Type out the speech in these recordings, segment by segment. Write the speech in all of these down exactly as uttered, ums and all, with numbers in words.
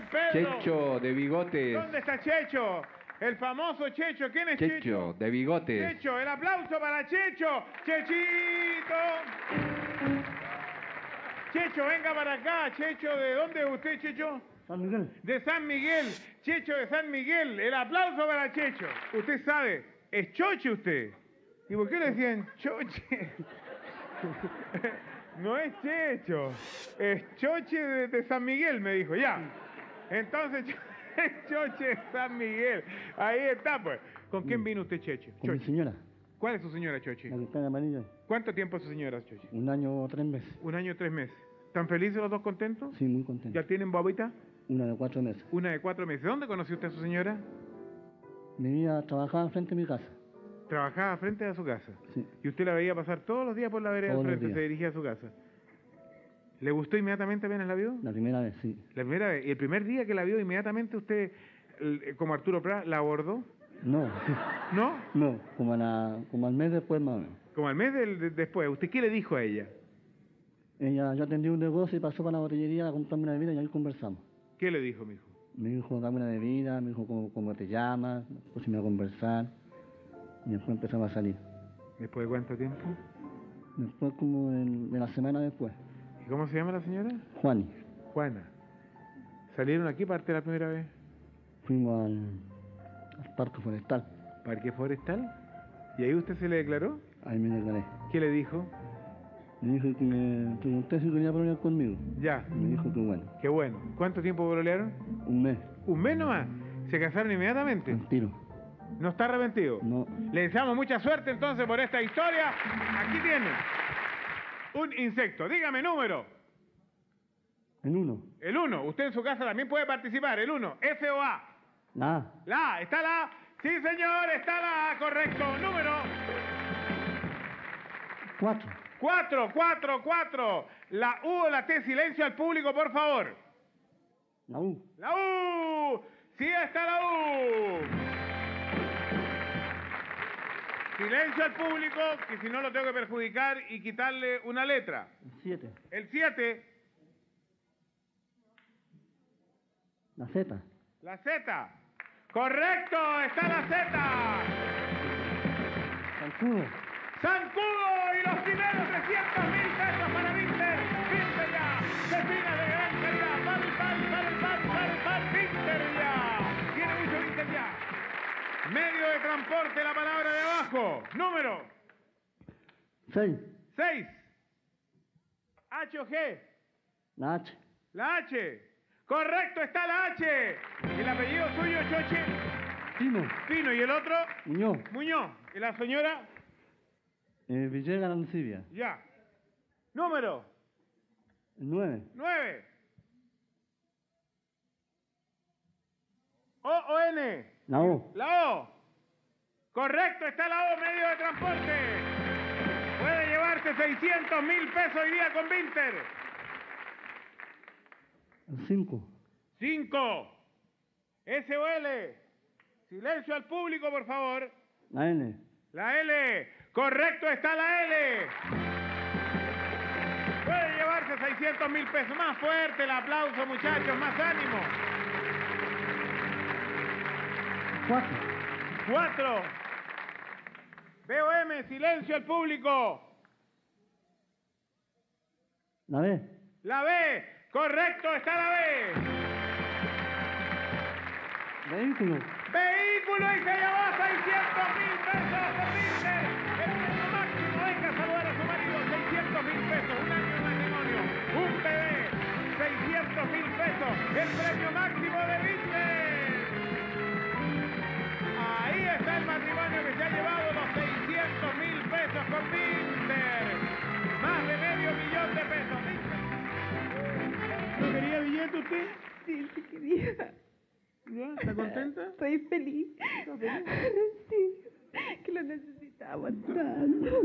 el Pedro. Checho de bigotes. ¿Dónde está Checho? El famoso Checho. ¿Quién es Checho? Checho de bigotes. Checho, el aplauso para Checho. Chechito. Checho, venga para acá. Checho, ¿de dónde es usted, Checho? San Miguel. De San Miguel. Checho de San Miguel. El aplauso para Checho. Usted sabe, es Choche usted. ¿Y por qué le decían Choche? No es Checho. Es Choche de, de San Miguel, me dijo. Ya. Entonces, Choche de San Miguel. Ahí está, pues. ¿Con quién vino usted, Checho? Con mi Choche. señora, ¿Cuál es su señora, Choche? la que está en amarillo. ¿Cuánto tiempo es su señora, Choche? Un año o tres meses. Un año, tres meses. ¿Están felices los dos contentos? Sí, muy contento. ¿Ya tienen babita? Una de cuatro meses. Una de cuatro meses. ¿Dónde conoció usted a su señora? Vivía, trabajaba frente a mi casa. Trabajaba frente a su casa. Sí. Y usted la veía pasar todos los días por la vereda Todos al los frente, días. se dirigía a su casa. ¿Le gustó inmediatamente apenas la vio? La primera vez, sí. La primera vez. ¿Y el primer día que la vio, inmediatamente usted, el- como Arturo Prat, la abordó? No, ¿No? no, como, a la, como al mes después más o menos. Como al mes del, de- después. ¿Usted qué le dijo a ella? Ella, yo atendí un negocio y pasó para la botillería a comprarme una bebida y ahí conversamos. ¿Qué le dijo, mijo? Me dijo, dame una bebida, me dijo, ¿cómo, cómo te llamas? Pusimos a conversar y después empezamos a salir. ¿Después de cuánto tiempo? Después como en- de la semana después, ¿Y cómo se llama la señora? Juani, Juana. ¿Salieron aquí parte la primera vez? fuimos al, al parque forestal, ¿Parque Forestal? ¿Y ahí usted se le declaró? ahí me declaré. ¿Qué le dijo? Me dijo que me pregunté si quería pololear conmigo. Ya. Me dijo que bueno, Qué bueno. ¿Cuánto tiempo pololearon? un mes, ¿Un mes nomás? ¿Se casaron inmediatamente? al tiro. ¿No está arrepentido? No, Le deseamos mucha suerte entonces por esta historia. Aquí tiene un insecto. Dígame número. en uno, El uno. Usted en su casa también puede participar. El uno. F o A. la La A. ¿Está la A? Sí, señor. Está la A. Correcto. Número. cuatro, Cuatro, cuatro, cuatro. La U o la T. Silencio al público, por favor. la U, La U. Sí, está la U. Silencio al público, que si no lo tengo que perjudicar y quitarle una letra. el siete, El siete. la Z, La Z. Correcto, está la Z. Zancudo, Zancudo y los primeros trescientos mil pesos para Vinter. Vinter ya. Cecina de gran calidad. Pal, pal, pal, pal, pal, pal. Vinter ya. Tiene mucho Vinter ya. Medio de transporte, la palabra de abajo. Número seis, seis. H o G. la H, La H. Correcto, está la H. El apellido suyo, Choche. Pino, Pino. ¿Y el otro? Muñoz, Muñoz. ¿Y la señora? eh, Villegas, Lancibia, Ya. Número el nueve, nueve. O o N. la O, La O. Correcto, está la O, medio de transporte. Puede llevarse seiscientos mil pesos hoy día con Vinter. el cinco, cinco. S o L. Silencio al público, por favor. la N, La L. Correcto, está la L. Puede llevarse seiscientos mil pesos. Más fuerte el aplauso, muchachos. Más ánimo. cuatro, Cuatro. B O M. Silencio al público. la B, La B. Correcto, está la B. vehículo, Vehículo y se llevó seiscientos mil pesos por Vinter. El premio máximo. Venga a saludar a su marido. seiscientos mil pesos. Un año de matrimonio. Un bebé. seiscientos mil pesos. El premio máximo de Vinter. Ahí está el matrimonio que se ha llevado los seiscientos mil pesos con Vinter. Más de medio millón de pesos. Vinter. ¿No quería billete usted? Sí, sí quería. ¿Ya? ¿Está contenta? Estoy feliz. ¿Está feliz? Sí, que lo necesitaba tanto.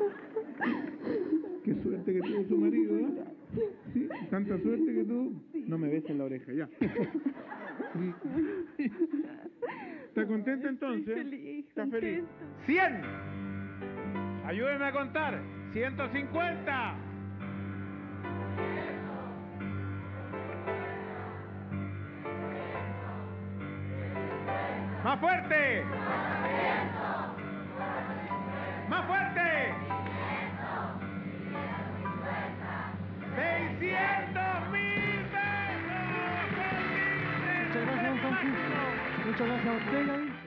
Qué suerte que tuvo su marido, ¿eh? ¿Sí? Tanta suerte que tuvo. No me beses en la oreja, ya. ¿Está contenta entonces? Estoy feliz, ¿Está feliz? contenta. ¡cien! Ayúdenme a contar. ciento cincuenta. ¡Más fuerte! ¡Más fuerte! ¡seiscientos mil pesos! Muchas gracias, don Francisco. Muchas gracias a usted, David.